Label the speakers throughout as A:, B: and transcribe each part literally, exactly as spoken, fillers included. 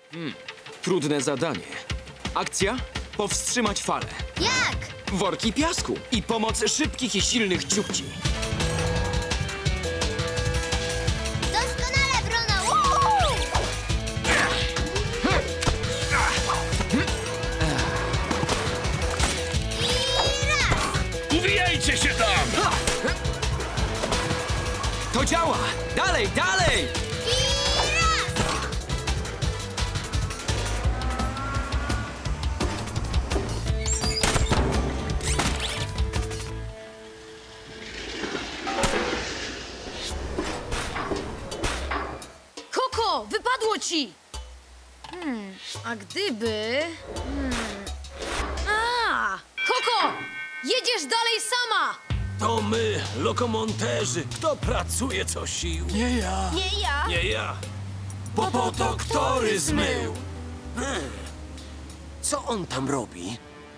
A: Hmm. Trudne zadanie. Akcja? Powstrzymać falę.
B: Jak?
A: Worki piasku i pomoc szybkich i silnych ciupci.
B: Doskonale, Bruno! Woo! I raz!
C: Uwijajcie się tam!
A: Ha! To działa! Dalej, dalej!
B: I raz!
D: Koko, wypadło ci! Hmm, a gdyby... Hmm. A! Koko! Jedziesz dalej sama!
C: To my, lokomonterzy. Kto pracuje co sił?
A: Nie ja.
D: Nie ja!
C: Nie ja. Bo potok tory zmył. Hmm. Co on tam robi?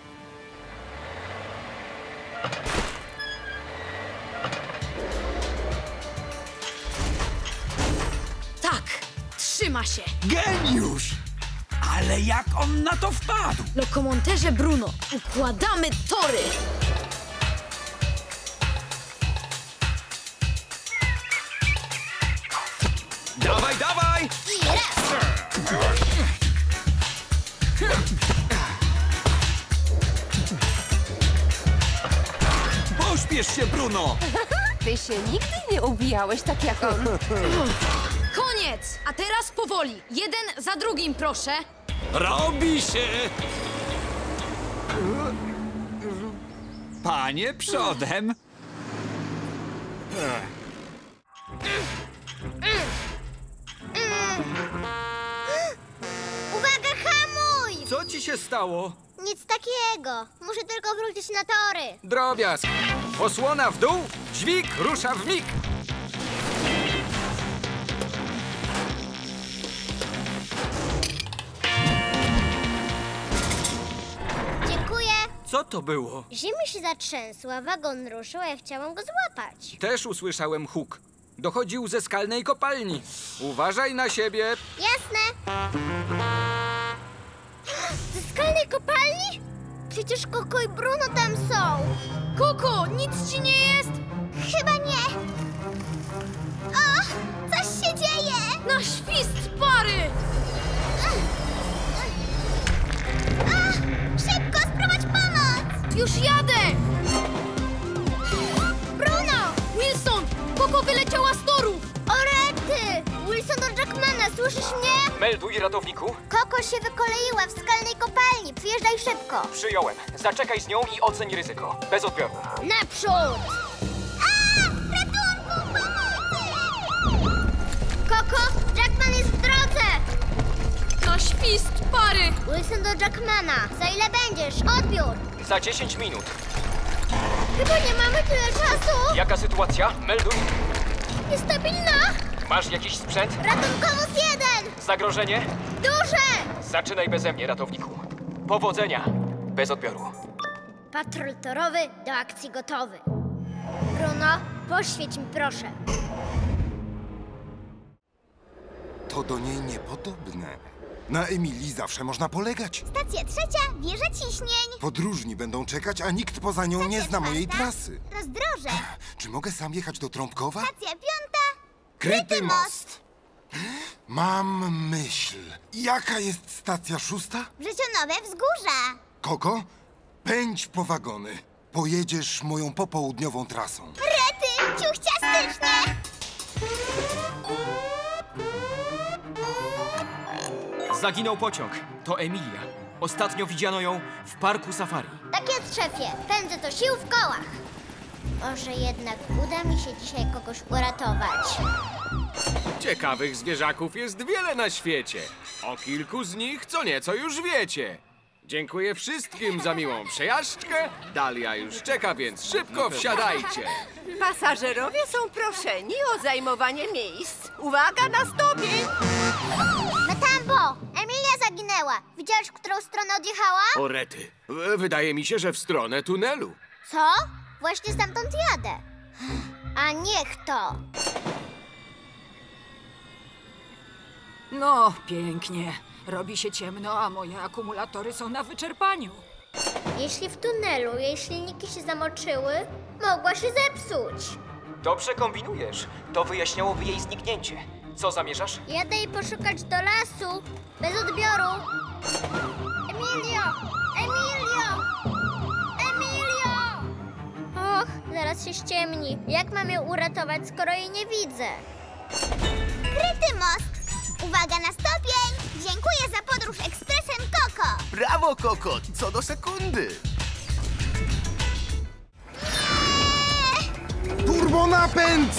D: Tak! Trzyma się!
C: Geniusz! Ale jak on na to wpadł?
D: Lokomonterze Bruno, układamy tory!
A: Dawaj, dawaj!
B: I raz!
A: Pośpiesz się, Bruno!
E: Ty się nigdy nie ubijałeś tak jak on.
D: Koniec! A teraz powoli. Jeden za drugim, proszę.
C: Robi się!
F: Panie przodem.
B: Uwaga, hamuj!
A: Co ci się stało?
B: Nic takiego. Muszę tylko wrócić na tory.
A: Drobiazg. Osłona w dół, dźwig rusza w mig.
B: Dziękuję.
A: Co to było?
B: Ziemia się zatrzęsła, wagon ruszył, a ja chciałam go złapać.
A: Też usłyszałem huk. Dochodził ze skalnej kopalni. Uważaj na siebie.
B: Jasne. Ze skalnej kopalni? Przecież Koko i Bruno tam są.
D: Koko, nic ci nie jest?
B: Chyba nie. O, coś się dzieje.
D: Na świst pary!
B: A, szybko, sprowadź pomoc.
D: Już jadę!
B: Bruno!
D: Wilson! Koko wyleciała z torów!
B: Orety! Wilson do Jackmana, słyszysz mnie?
A: Melduj, ratowniku.
B: Koko się wykoleiła w skalnej kopalni. Przyjeżdżaj szybko.
A: Przyjąłem. Zaczekaj z nią i oceń ryzyko. Bez odbioru.
B: Naprzód! A! Ratunku! Pomocy! Koko, Jackman jest w drodze!
D: Na świst pary!
B: Wilson do Jackmana. Za ile będziesz? Odbiór!
A: Za dziesięć minut.
B: Chyba nie mamy tyle czasu.
A: Jaka sytuacja? Melduj.
B: Niestabilna.
A: Masz jakiś sprzęt?
B: Ratunkowóz jeden!
A: Zagrożenie?
B: Duże!
A: Zaczynaj beze mnie, ratowniku. Powodzenia. Bez odbioru.
B: Patrol torowy do akcji gotowy. Bruno, poświeć mi proszę.
G: To do niej niepodobne. Na Emilii zawsze można polegać.
B: Stacja trzecia, wieża ciśnień.
G: Podróżni będą czekać, a nikt poza nią nie zna mojej trasy.
B: Rozdroże.
G: Czy mogę sam jechać do Trąbkowa?
B: Stacja piąta.
G: Kryty most. Mam myśl. Jaka jest stacja szósta?
B: Wrzecionowe wzgórza.
G: Koko, pędź po wagony. Pojedziesz moją popołudniową trasą.
B: Rety, ciuchciastycznie.
A: Zaginął pociąg. To Emilia. Ostatnio widziano ją w parku safari.
B: Tak jest, szefie. Pędzę to sił w kołach. Może jednak uda mi się dzisiaj kogoś uratować.
H: Ciekawych zwierzaków jest wiele na świecie. O kilku z nich co nieco już wiecie. Dziękuję wszystkim za miłą przejażdżkę. Dalia już czeka, więc szybko wsiadajcie.
E: Pasażerowie są proszeni o zajmowanie miejsc. Uwaga na stopień!
B: Metambo! Emilia zaginęła. Widziałeś, w którą stronę odjechała?
H: O rety, w- wydaje mi się, że w stronę tunelu.
B: Co? Właśnie stamtąd jadę. A niech to.
I: No, pięknie.
F: Robi się ciemno, a moje akumulatory są na wyczerpaniu.
B: Jeśli w tunelu jej silniki się zamoczyły, mogła się zepsuć.
A: Dobrze kombinujesz. To wyjaśniałoby jej zniknięcie. Co zamierzasz?
B: Jadę jej poszukać do lasu, bez odbioru. Emilio! Emilio! Emilio! Och, zaraz się ściemni. Jak mam ją uratować, skoro jej nie widzę? Kryty most! Uwaga na stopień! Dziękuję za podróż ekspresem Koko!
I: Brawo, Koko! Co do sekundy!
G: Turbonapęd!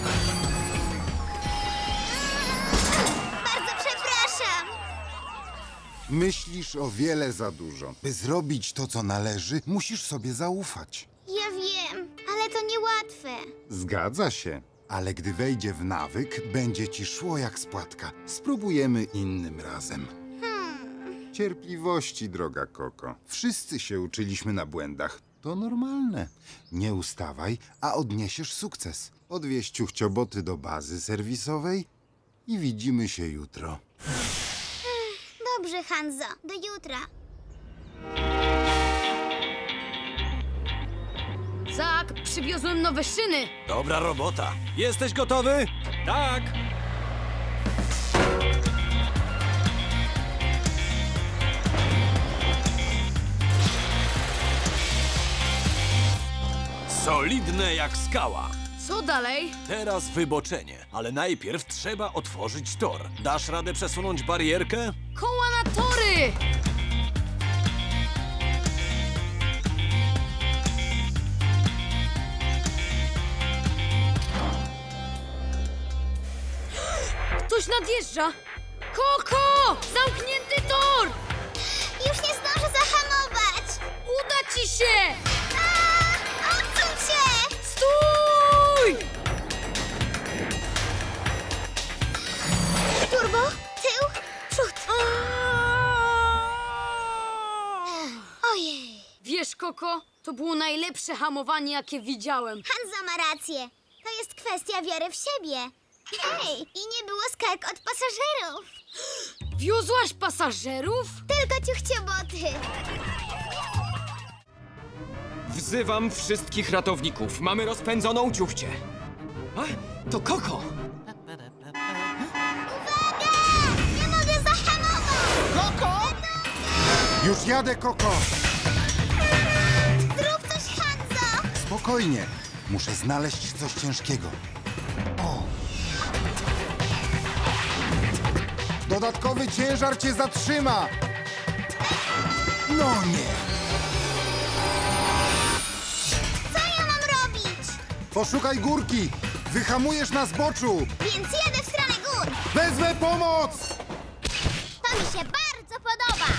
B: Bardzo przepraszam!
G: Myślisz o wiele za dużo. By zrobić to, co należy, musisz sobie zaufać.
B: Ja wiem, ale to niełatwe.
G: Zgadza się. Ale gdy wejdzie w nawyk, będzie ci szło jak z płatka. Spróbujemy innym razem.
B: Hmm.
G: Cierpliwości, droga Koko. Wszyscy się uczyliśmy na błędach. To normalne. Nie ustawaj, a odniesiesz sukces. Odwieź ciuchcioboty do bazy serwisowej i widzimy się jutro.
B: Dobrze, Hanzo. Do jutra.
D: Zak, przywiozłem nowe szyny.
I: Dobra robota. Jesteś gotowy?
H: Tak!
I: Solidne jak skała.
D: Co dalej?
I: Teraz wyboczenie, ale najpierw trzeba otworzyć tor. Dasz radę przesunąć barierkę?
D: Koła na tory! Ktoś nadjeżdża! Koko! Zamknięty tor!
B: Już nie zdążę zahamować!
D: Uda ci się!
B: A, odsuń się!
D: Stój!
B: Turbo, tył, przód. Ojej.
D: Wiesz, Koko, to było najlepsze hamowanie, jakie widziałem.
B: Hanzo ma rację. To jest kwestia wiary w siebie. Hej, i nie było skarg od pasażerów.
D: Wiozłaś pasażerów?
B: Tylko ciuchcioboty.
A: Wzywam wszystkich ratowników. Mamy rozpędzoną ciuchcię. A, to Koko!
B: Uwaga! Nie mogę zahamować!
G: Już jadę, Koko!
B: Zrób coś, Hanzo!
G: Spokojnie. Muszę znaleźć coś ciężkiego. O! Dodatkowy ciężar cię zatrzyma! No nie!
B: Co ja mam robić?
G: Poszukaj górki! Wyhamujesz na zboczu!
B: Więc jadę w stronę gór.
G: Wezmę pomoc!
B: To mi się bardzo podoba.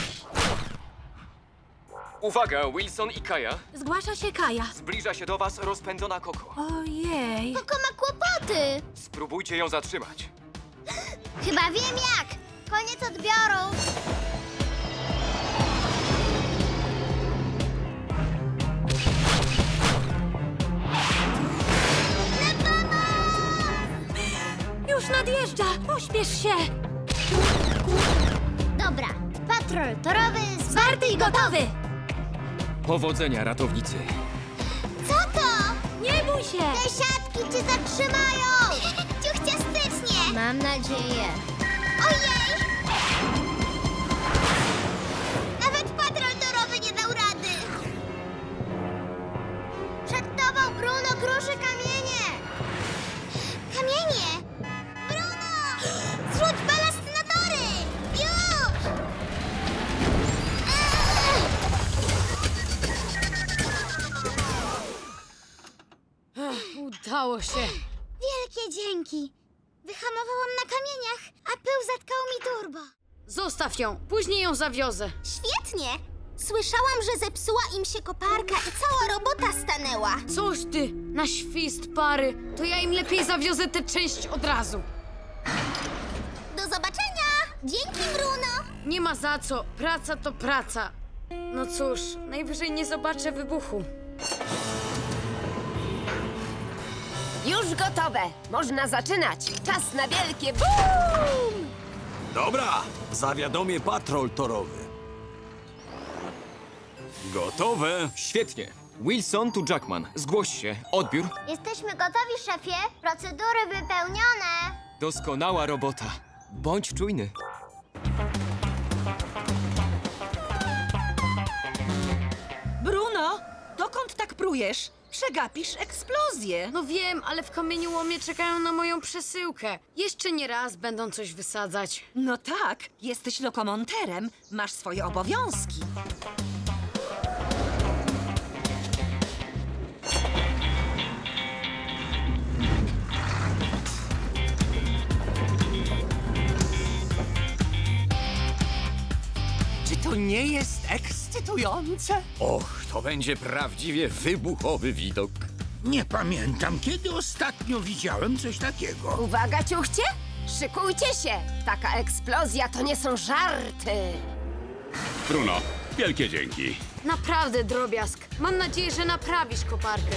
A: Uwaga, Wilson i Kaja.
F: Zgłasza się Kaja.
A: Zbliża się do was rozpędzona Koko.
F: Ojej.
B: Koko ma kłopoty.
A: Spróbujcie ją zatrzymać.
B: Chyba wiem jak. Koniec odbioru.
F: Już nadjeżdża. Pośpiesz się.
B: Dobra, patrol torowy
F: Zwarty i gotowy.
A: Powodzenia, ratownicy.
B: Co to?
F: Nie bój się.
B: Te siatki cię zatrzymają! Ciuchciastycznie! Mam nadzieję. Ojej! Nawet patrol torowy nie dał rady! Przed tobą, Bruno, kruszy kamienie! Kamienie! Bruno! Zrzuć balast na tory! Już!
D: Udało się.
B: Wielkie dzięki! Wyhamowałam na kamieniach, a pył zatkał mi turbo.
D: Zostaw ją, później ją zawiozę.
B: Świetnie! Słyszałam, że zepsuła im się koparka i cała robota stanęła.
D: Coś ty, na świst pary, to ja im lepiej zawiozę tę część od razu.
B: Do zobaczenia! Dzięki, Bruno!
D: Nie ma za co, praca to praca. No cóż, najwyżej nie zobaczę wybuchu.
E: Już gotowe. Można zaczynać. Czas na wielkie BUM!
I: Dobra, zawiadomię patrol torowy. Gotowe.
A: Świetnie. Wilson tu Jackman. Zgłoś się. Odbiór.
B: Jesteśmy gotowi, szefie. Procedury wypełnione.
A: Doskonała robota. Bądź czujny.
J: Bruno, dokąd tak prujesz? Przegapisz eksplozję.
D: No wiem, ale w kamieniołomie czekają na moją przesyłkę. Jeszcze nie raz będą coś wysadzać.
J: No tak, jesteś lokomonterem, masz swoje obowiązki.
C: Czy to nie jest ekscytujące?
I: Och, to będzie prawdziwie wybuchowy widok.
K: Nie pamiętam, kiedy ostatnio widziałem coś takiego.
E: Uwaga, ciuchcie! Szykujcie się! Taka eksplozja to nie są żarty!
L: Bruno, wielkie dzięki.
D: Naprawdę, drobiazg. Mam nadzieję, że naprawisz koparkę.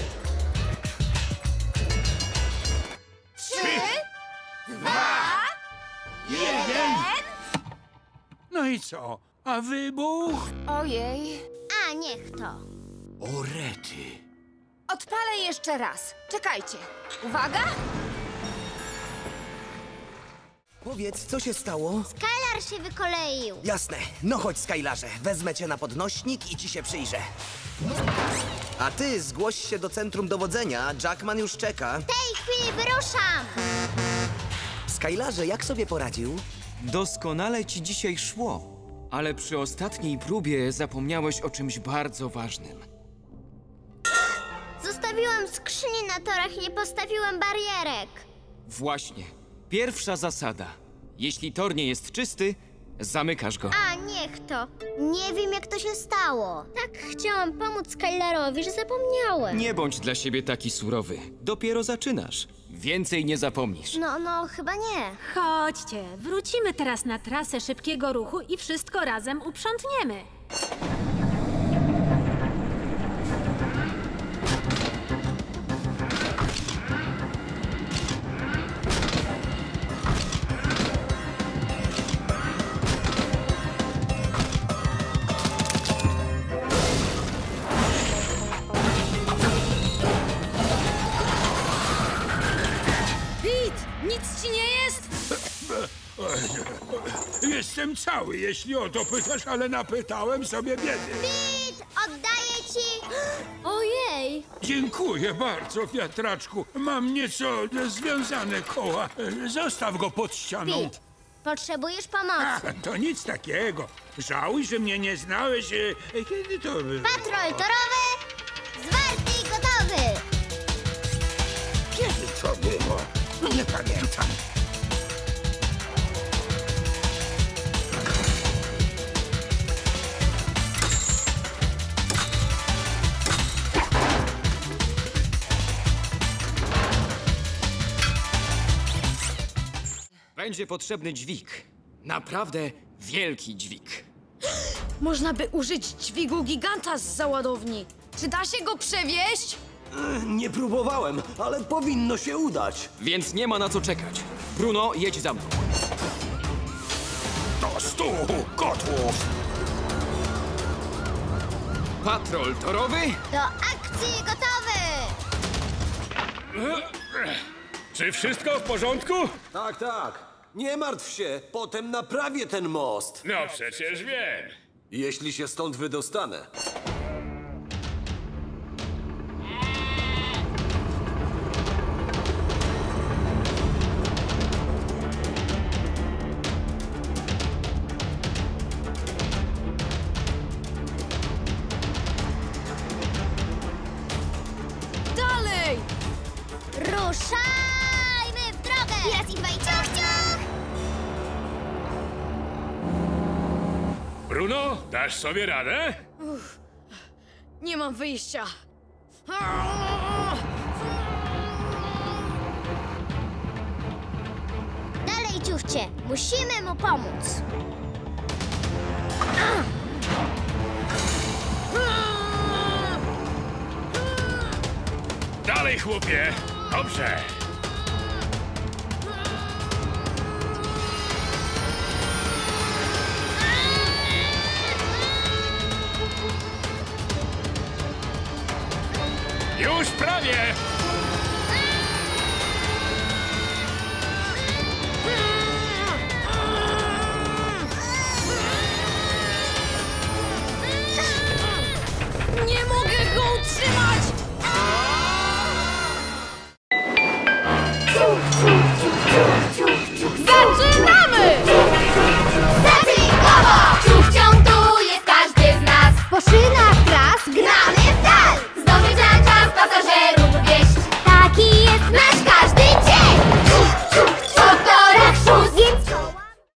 E: Trzy, dwa, jeden!
K: No i co? A wybuch?
E: Ojej.
B: A, niech to.
C: O rety.
E: Odpalę jeszcze raz. Czekajcie. Uwaga!
M: Powiedz, co się stało?
B: Skylar się wykoleił.
M: Jasne. No chodź, Skylarze. Wezmę cię na podnośnik i ci się przyjrzę. A ty zgłoś się do centrum dowodzenia. Jackman już czeka.
B: W tej chwili wyruszam.
M: Skylarze, jak sobie poradził?
A: Doskonale ci dzisiaj szło. Ale przy ostatniej próbie zapomniałeś o czymś bardzo ważnym.
B: Zostawiłam skrzynię na torach i nie postawiłem barierek.
A: Właśnie. Pierwsza zasada. Jeśli tor nie jest czysty, zamykasz go.
B: A, niech to. Nie wiem, jak to się stało. Tak chciałam pomóc Skylarowi, że zapomniałem.
A: Nie bądź dla siebie taki surowy. Dopiero zaczynasz. Więcej nie zapomnisz.
B: No, no, chyba nie.
N: Chodźcie, wrócimy teraz na trasę szybkiego ruchu i wszystko razem uprzątniemy.
D: Nic ci nie jest?
K: Jestem cały, jeśli o to pytasz, ale napytałem sobie biedy.
B: Pit, oddaję ci... Ojej!
K: Dziękuję bardzo, wiatraczku. Mam nieco związane koła. Zostaw go pod ścianą.
B: Pit, potrzebujesz pomocy.
K: A, to nic takiego. Żałuj, że mnie nie znałeś. e, Kiedy to było?
B: Patrol torowy, zwarty i gotowy.
K: Kiedy to było? Nie pamiętam.
A: Będzie potrzebny dźwig. Naprawdę wielki dźwig.
D: Można by użyć dźwigu giganta z załadowni. Czy da się go przewieźć?
C: Nie próbowałem, ale powinno się udać.
A: Więc nie ma na co czekać. Bruno, jedź za mną.
K: Do stu kotłów!
A: Patrol torowy?
B: Do akcji gotowy!
L: Czy wszystko w porządku?
I: Tak, tak. Nie martw się, potem naprawię ten most.
L: No przecież wiem.
I: Jeśli się stąd wydostanę.
D: Dalej!
B: Ruszajmy w drogę! I raz, i dwa, i ciuch, ciuch!
L: Bruno, dasz sobie radę?
D: Uff, nie mam wyjścia.
B: Dalej, ciuchcie, musimy mu pomóc.
L: Dalej, chłopie. Dobrze. Już prawie!